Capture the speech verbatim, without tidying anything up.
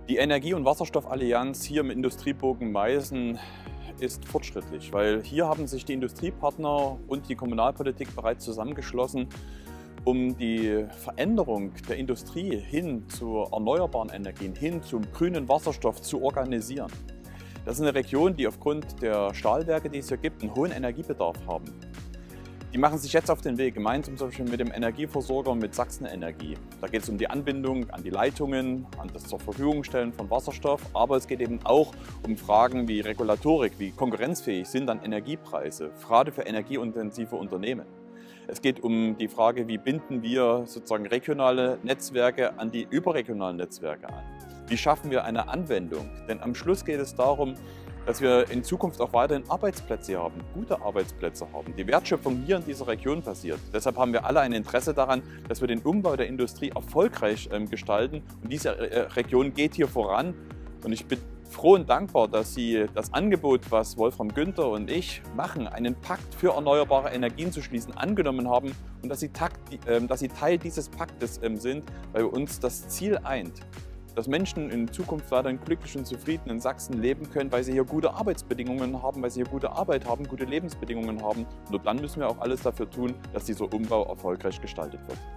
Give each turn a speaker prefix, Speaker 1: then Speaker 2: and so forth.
Speaker 1: Die Energie- und Wasserstoffallianz hier im Industriebogen Meißen ist fortschrittlich, weil hier haben sich die Industriepartner und die Kommunalpolitik bereits zusammengeschlossen, um die Veränderung der Industrie hin zu erneuerbaren Energien, hin zum grünen Wasserstoff zu organisieren. Das ist eine Region, die aufgrund der Stahlwerke, die es hier gibt, einen hohen Energiebedarf haben. Die machen sich jetzt auf den Weg, gemeinsam zum Beispiel mit dem Energieversorger, mit Sachsen Energie. Da geht es um die Anbindung an die Leitungen, an das zur Verfügung stellen von Wasserstoff, aber es geht eben auch um Fragen wie Regulatorik, wie konkurrenzfähig sind dann Energiepreise, gerade für energieintensive Unternehmen. Es geht um die Frage, wie binden wir sozusagen regionale Netzwerke an die überregionalen Netzwerke an. Wie schaffen wir eine Anwendung? Denn am Schluss geht es darum, dass wir in Zukunft auch weiterhin Arbeitsplätze haben, gute Arbeitsplätze haben, die Wertschöpfung hier in dieser Region passiert. Deshalb haben wir alle ein Interesse daran, dass wir den Umbau der Industrie erfolgreich ähm, gestalten. Und diese äh, Region geht hier voran. Und ich bin froh und dankbar, dass Sie das Angebot, was Wolfram Günther und ich machen, einen Pakt für erneuerbare Energien zu schließen, angenommen haben und dass Sie, Takt, äh, dass Sie Teil dieses Paktes äh, sind, weil uns das Ziel eint, dass Menschen in Zukunft weiterhin glücklich und zufrieden in Sachsen leben können, weil sie hier gute Arbeitsbedingungen haben, weil sie hier gute Arbeit haben, gute Lebensbedingungen haben. Und dann müssen wir auch alles dafür tun, dass dieser Umbau erfolgreich gestaltet wird.